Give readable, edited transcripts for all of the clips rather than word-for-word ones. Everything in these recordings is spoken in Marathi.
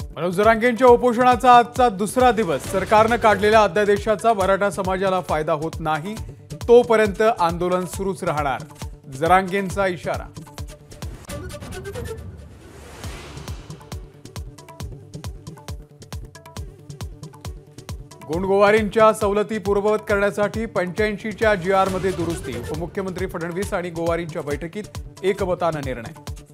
मनोज जरांगेंच्या उपोषणाचा आजचा दुसरा दिवस. सरकारने काढलेल्या अध्यादेशाचा मराठा समाजाला फायदा होत नाही तोपर्यंत आंदोलन सुरूच राहणार, जरांगेंचा इशारा. गोंडगोवारींच्या सवलती पूर्ववत करण्यासाठी 85च्या GR मध्ये दुरुस्ती. उपमुख्यमंत्री फडणवीस आणि गोवारींच्या बैठकीत एकमताने निर्णय.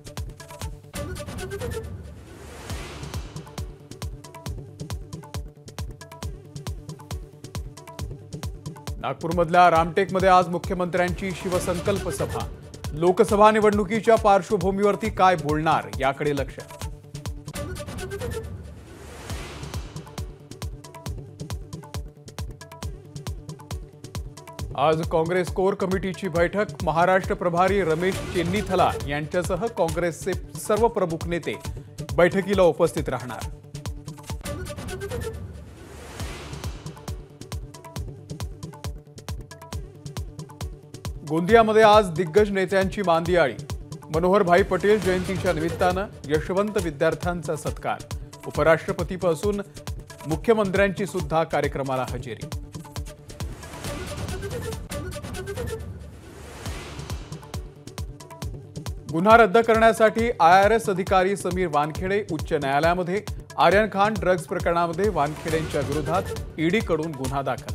नागपूरमधल्या रामटेकमध्ये आज मुख्यमंत्र्यांची शिवसंकल्प सभा. लोकसभा निवडणुकीच्या पार्श्वभूमीवरती काय बोलणार याकडे लक्ष. आज काँग्रेस कोर कमिटीची बैठक. महाराष्ट्र प्रभारी रमेश चेन्नीथला यांच्यासह काँग्रेसचे सर्व प्रमुख नेते बैठकीला उपस्थित राहणार. गोंदियामध्ये आज दिग्गज नेत्यांची मांदियाळी. मनोहरभाई पटेल जयंतीच्या निमित्तानं यशवंत विद्यार्थ्यांचा सत्कार. उपराष्ट्रपतीपासून मुख्यमंत्र्यांची सुद्धा कार्यक्रमाला हजेरी. गुन्हा रद्द करण्यासाठी IRS अधिकारी समीर वानखेडे उच्च न्यायालयामध्ये. आर्यन खान ड्रग्ज प्रकरणामध्ये वानखेडेंच्या विरोधात ED कडून गुन्हा दाखल.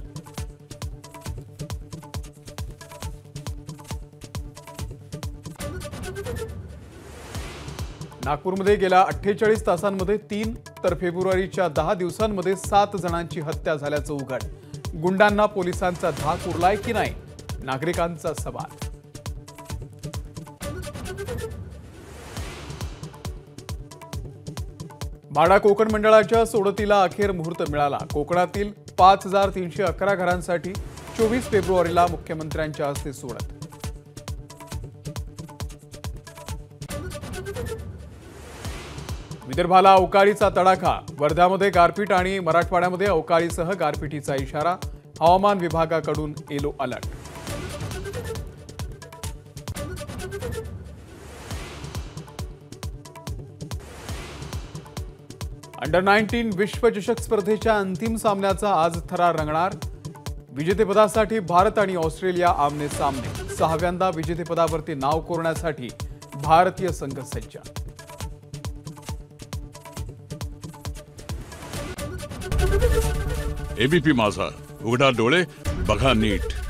नागपूरमध्ये गेल्या 48 तासांमध्ये 3 तर फेब्रुवारीच्या 10 दिवसांमध्ये 7 जणांची हत्या झाल्याचं उघड. गुंडांना पोलिसांचा धाक उरलाय की नाही, नागरिकांचा सवाल. माढा कोकण मंडळाच्या सोडतीला अखेर मुहूर्त मिळाला. कोकणातील 5311 घरांसाठी 24 फेब्रुवारीला मुख्यमंत्र्यांच्या हस्ते सोडत. विदर्भाला अवकाळीचा तडाखा. वर्ध्यामध्ये गारपीट आणि मराठवाड्यामध्ये अवकाळीसह गारपिटीचा इशारा. हवामान विभागाकडून येलो अलर्ट. अंडर-19 विश्वचषक स्पर्धेच्या अंतिम सामन्याचा आज थरार रंगणार. विजेतेपदासाठी भारत आणि ऑस्ट्रेलिया आमने सामने. 6व्यांदा विजेतेपदावरती नाव कोरण्यासाठी भारतीय संघ सज्ज. ABP माझा, उघडा डोळे बघा नीट.